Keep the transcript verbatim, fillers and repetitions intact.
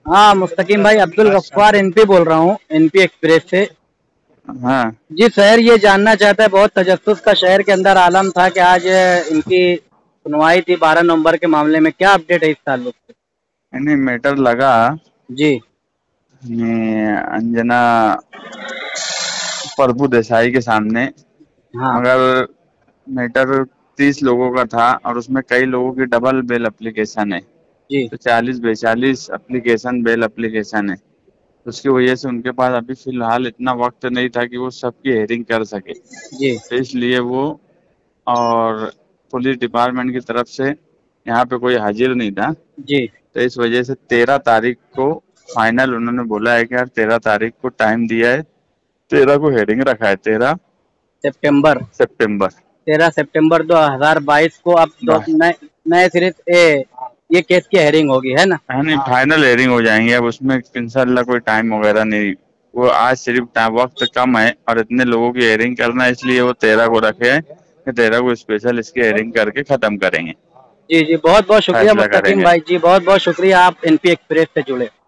हाँ मुस्तकीम भाई, अब्दुल गफ्फार एनपी बोल रहा हूँ, एनपी एक्सप्रेस से। हाँ जी शहर ये जानना चाहता है, बहुत तजस्सुस का शहर के अंदर आलम था कि आज इनकी सुनवाई थी बारह नवंबर के मामले में, क्या अपडेट है इस ताल्लुक से? नहीं, मैटर लगा जी ये अंजना प्रभु देसाई के सामने, हाँ मगर मैटर तीस लोगों का था और उसमें कई लोगों की डबल बेल एप्लीकेशन है, जी तो चालीस बेचालीस एप्लीकेशन बेल एप्लीकेशन है। तो उसकी वजह से उनके पास अभी फिलहाल इतना वक्त नहीं था कि वो सबकी हेयरिंग कर सके, जी तो इसलिए वो, और पुलिस डिपार्टमेंट की तरफ से यहाँ पे कोई हाजिर नहीं था, जी तो इस वजह से तेरह तारीख को फाइनल उन्होंने बोला है कि यार तेरह तारीख को टाइम दिया है, तेरह को हेयरिंग रखा है, तेरह सितंबर सितंबर। तेरह सितंबर दो हजार बाईस को अब दो वाह, नए नए सिरे से ये केस की हेयरिंग होगी, है ना? है नहीं, फाइनल हेयरिंग हो जाएंगे अब, उसमें इंशाल्लाह कोई टाइम वगैरह नहीं। वो आज सिर्फ टाइम वक्त कम है और इतने लोगों की हेयरिंग करना है, इसलिए वो तेरह को रखे हैं कि तेरह को स्पेशल इसकी हेयरिंग करके खत्म करेंगे, जी जी, बहुत बहुत शुक्रिया फैसला मुस्तकीम करेंगे। भाई जी, बहुत बहुत शुक्रिया, आप एनपी एक्सप्रेस से जुड़े।